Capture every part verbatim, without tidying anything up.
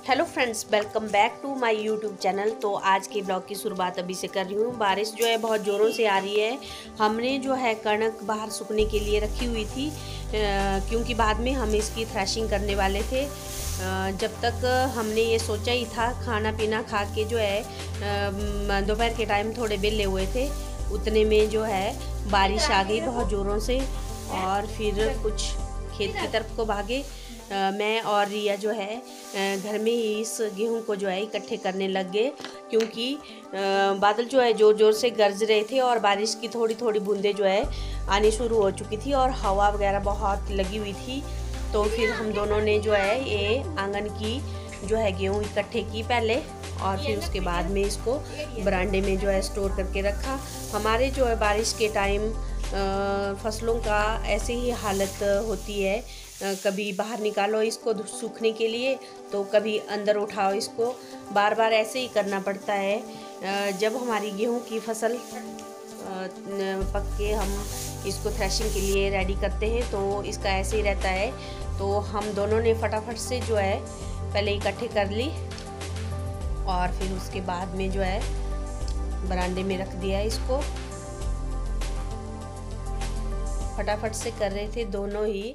Hello friends, welcome back to my YouTube channel. तो आज के ब्लॉग की शुरुआत अभी से कर रही हूँ। बारिश जो है बहुत ज़ोरों से आ रही है। हमने जो है कणक बाहर सूखने के लिए रखी हुई थी, क्योंकि बाद में हम इसकी थ्रेशिंग करने वाले थे। जब तक हमने ये सोचा ही था, खाना पीना खा के जो है दोपहर के टाइम थोड़े बेले हुए थे, उतने में जो है बारिश आ गई बहुत ज़ोरों से। और फिर कुछ खेत की तरफ को भागे। आ, मैं और रिया जो है घर में ही इस गेहूं को जो है इकट्ठे करने लग गए, क्योंकि आ, बादल जो है ज़ोर ज़ोर से गरज रहे थे और बारिश की थोड़ी थोड़ी बूंदें जो है आनी शुरू हो चुकी थी और हवा वगैरह बहुत लगी हुई थी। तो फिर हम दोनों ने जो है ये आंगन की जो है गेहूं इकट्ठे की पहले, और फिर उसके बाद में इसको बरामदे में जो है स्टोर करके रखा। हमारे जो है बारिश के टाइम फसलों का ऐसे ही हालत होती है, कभी बाहर निकालो इसको सूखने के लिए तो कभी अंदर उठाओ इसको, बार बार ऐसे ही करना पड़ता है। जब हमारी गेहूं की फसल पक के हम इसको थ्रेशिंग के लिए रेडी करते हैं तो इसका ऐसे ही रहता है। तो हम दोनों ने फटाफट से जो है पहले इकट्ठे कर ली और फिर उसके बाद में जो है बरामदे में रख दिया। इसको फटाफट से कर रहे थे दोनों ही,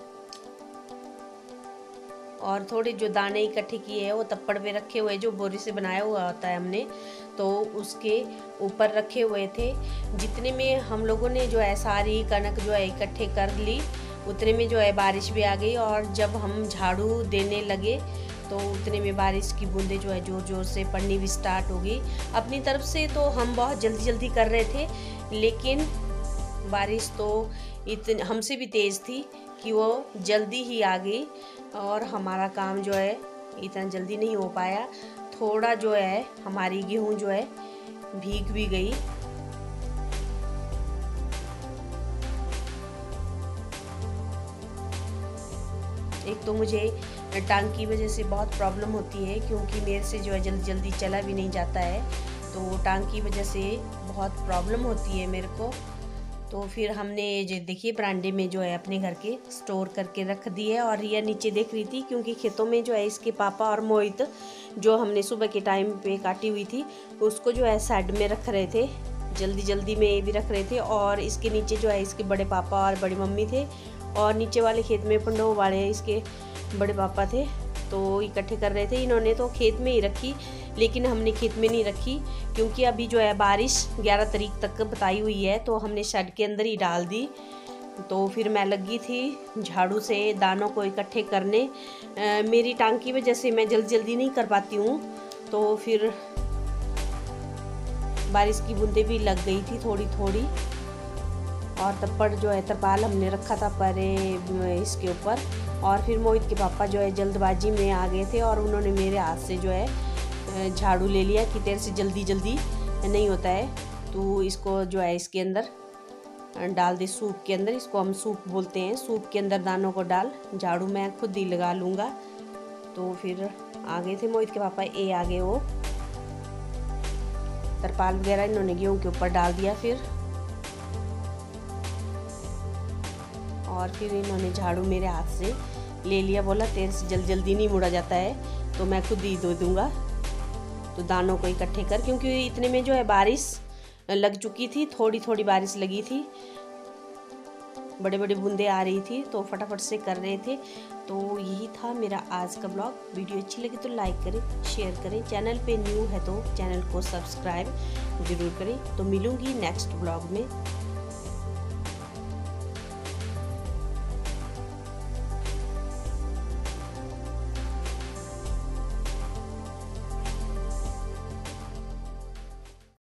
और थोड़े जो दाने इकट्ठे किए हैं वो तप्पड़ पे रखे हुए, जो बोरी से बनाया हुआ होता है हमने, तो उसके ऊपर रखे हुए थे। जितने में हम लोगों ने जो है सारी कणक जो है इकट्ठे कर ली, उतने में जो है बारिश भी आ गई। और जब हम झाड़ू देने लगे तो उतने में बारिश की बूंदें जो है ज़ोर ज़ोर से पड़नी भी स्टार्ट हो गई। अपनी तरफ से तो हम बहुत जल्दी जल्दी कर रहे थे, लेकिन बारिश तो इतनी हमसे भी तेज़ थी कि वो जल्दी ही आ गई और हमारा काम जो है इतना जल्दी नहीं हो पाया। थोड़ा जो है हमारी गेहूं जो है भीग भी गई। एक तो मुझे टांग की वजह से बहुत प्रॉब्लम होती है, क्योंकि मेरे से जो है जल्दी जल्दी चला भी नहीं जाता है, तो टांग की वजह से बहुत प्रॉब्लम होती है मेरे को। तो फिर हमने जो देखिए बरामदे में जो है अपने घर के स्टोर करके रख दिए। और रिया नीचे देख रही थी, क्योंकि खेतों में जो है इसके पापा और मोहित जो हमने सुबह के टाइम पे काटी हुई थी उसको जो है साइड में रख रहे थे, जल्दी जल्दी में ये भी रख रहे थे। और इसके नीचे जो है इसके बड़े पापा और बड़ी मम्मी थे, और नीचे वाले खेत में पंडो वाले इसके बड़े पापा थे, तो इकट्ठे कर रहे थे। इन्होंने तो खेत में ही रखी, लेकिन हमने खेत में नहीं रखी, क्योंकि अभी जो है बारिश ग्यारह तारीख तक बताई हुई है, तो हमने शेड के अंदर ही डाल दी। तो फिर मैं लगी थी झाड़ू से दानों को इकट्ठे करने। आ, मेरी टांग की वजह से मैं जल्दी जल्दी नहीं कर पाती हूँ, तो फिर बारिश की बूंदें भी लग गई थी थोड़ी थोड़ी। और तप्पड़ जो है तरपाल हमने रखा था परे इसके ऊपर। और फिर मोहित के पापा जो है जल्दबाजी में आ गए थे और उन्होंने मेरे हाथ से जो है झाड़ू ले लिया कि तेरे से जल्दी जल्दी नहीं होता है, तो इसको जो है इसके अंदर डाल दे, सूप के अंदर। इसको हम सूप बोलते हैं। सूप के अंदर दानों को डाल, झाड़ू मैं खुद ही लगा लूँगा। तो फिर आ गए थे मोहित के पापा, ये आ गए वो तरपाल वगैरह इन्होंने गेहूँ के ऊपर डाल दिया। फिर और फिर इन्होंने झाड़ू मेरे हाथ से ले लिया, बोला तेरे से जल्दी जल्दी नहीं मुड़ा जाता है, तो मैं खुद ही धो दूँगा। तो दानों को इकट्ठे कर, क्योंकि इतने में जो है बारिश लग चुकी थी, थोड़ी थोड़ी बारिश लगी थी, बड़े बड़े बूंदें आ रही थी, तो फटाफट से कर रहे थे। तो यही था मेरा आज का ब्लॉग। वीडियो अच्छी लगी तो लाइक करें, शेयर करें, चैनल पे न्यू है तो चैनल को सब्सक्राइब जरूर करें। तो मिलूँगी नेक्स्ट ब्लॉग में।